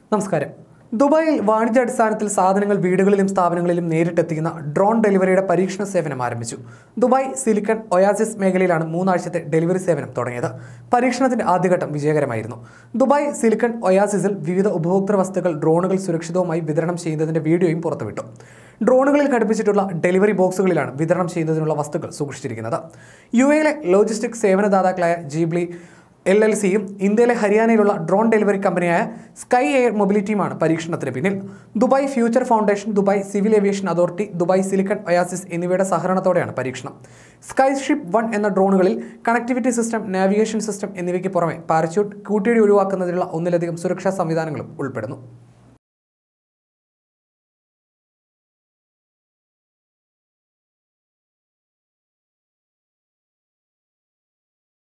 നമസ്കാരം. ദുബായിൽ വാണിജ്യാടിസ്ഥാനത്തിൽ സാധനങ്ങൾ വീടുകളിലും സ്ഥാപനങ്ങളിലും നേരിട്ടെത്തിക്കുന്ന ഡ്രോൺ ഡെലിവറിയുടെ പരീക്ഷണ സേവനം ആരംഭിച്ചു. ദുബായ് സിലിക്കൺ ഒയാസിസ് മേഖലയിലാണ് 3 ആഴ്ചത്തെ ഡെലിവറി സേവനം തുടങ്ങിയത്. പരീക്ഷണത്തിന്റെ ആദ്യഘട്ടം വിജയകരമായിരുന്നു. ദുബായ് സിലിക്കൺ ഒയാസിസിൽ വിവിധ ഉപഭോക്തൃ വസ്തുക്കൾ ഡ്രോണുകൾ സുരക്ഷിതവുമായി വിതരണം ചെയ്യുന്നതിന്റെ വീഡിയോയും പുറത്തുവിട്ടു. ഡ്രോണുകളിൽ ഘടിപ്പിച്ചിട്ടുള്ള ഡെലിവറി ബോക്സുകളിലാണ് വിതരണം ചെയ്യുന്നതിനുള്ള വസ്തുക്കൾ സൂക്ഷിച്ചിരിക്കുന്നത്. യുഎയിലെ ലോജിസ്റ്റിക് സേവനദാതാക്കളായ ജീബ്ലി LLCയും ഇന്ത്യയിലെ ഹരിയാനയിലുള്ള ഡ്രോൺ ഡെലിവറി കമ്പനിയായ സ്കൈ എയർ മൊബിലിറ്റിയുമാണ് പരീക്ഷണത്തിന് പിന്നിൽ. Dubai future foundation, Dubai civil aviation authority, Dubai Silicon Oasis എന്നിവയുടെ സഹകരണത്തോടെയാണ് പരീക്ഷണം. സ്കൈഷിപ്പ് 1 എന്ന ഡ്രോണുകളിൽ കണക്ടിവിറ്റി സിസ്റ്റം, നാവിഗേഷൻ സിസ്റ്റം എന്നിവയ്ക്ക് പുറമെ പാരച്യൂട്ട്, കൂട്ടിയിടി ഒഴിവാക്കുന്നതിനുള്ള ഒന്നിലധികം സുരക്ഷാ സംവിധാനങ്ങളും ഉൾപ്പെടുന്നു.